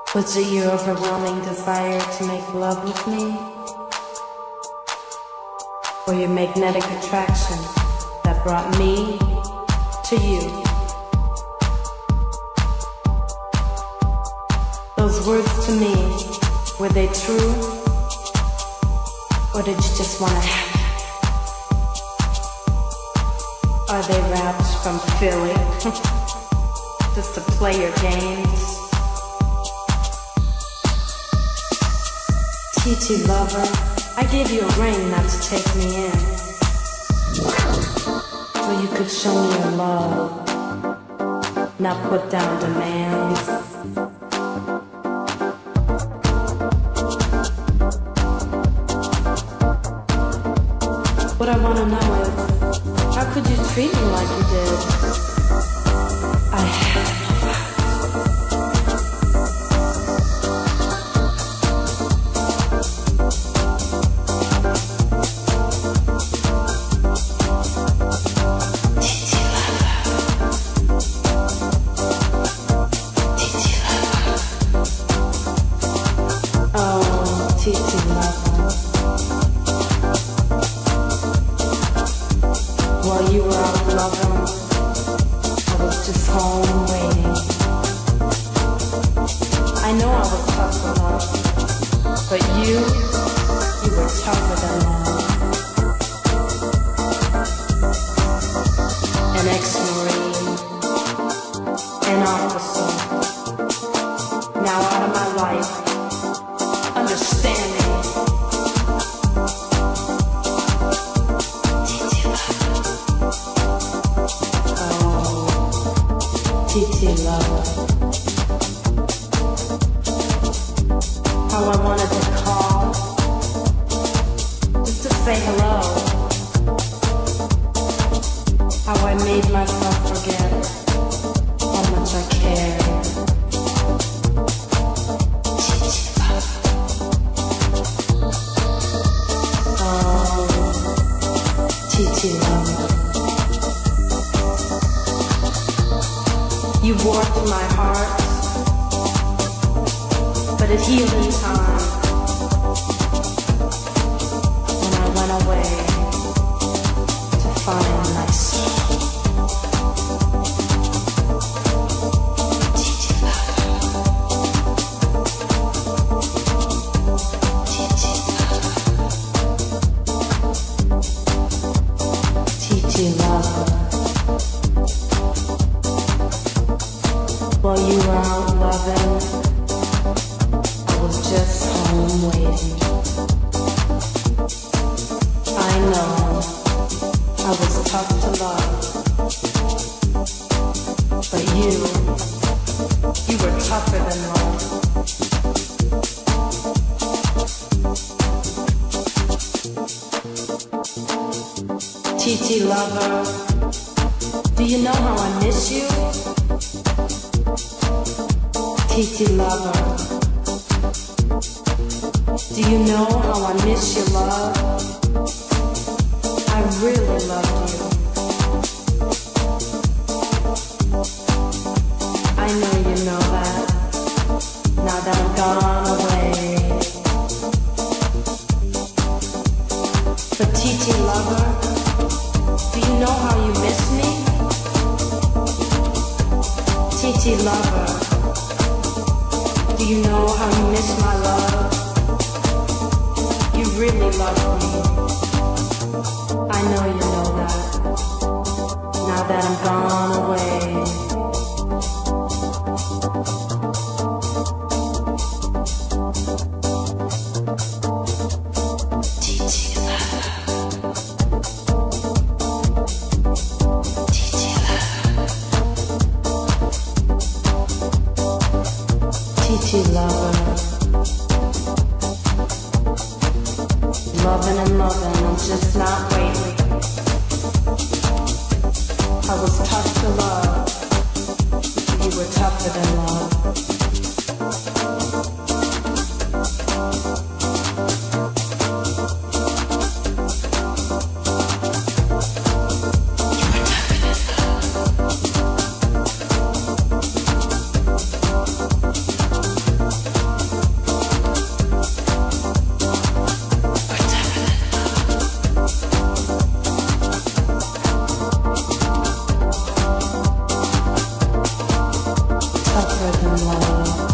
Was it your overwhelming desire to make love with me? Or your magnetic attraction that brought me to you? Those words to me, were they true? Or did you just want to have it? Are they raps from Philly? Just to play your games? TT lover, I gave you a ring not to take me in, so you could show me your love, not put down demands. What I wanna know is, how could you treat me like you did? I had no somebody.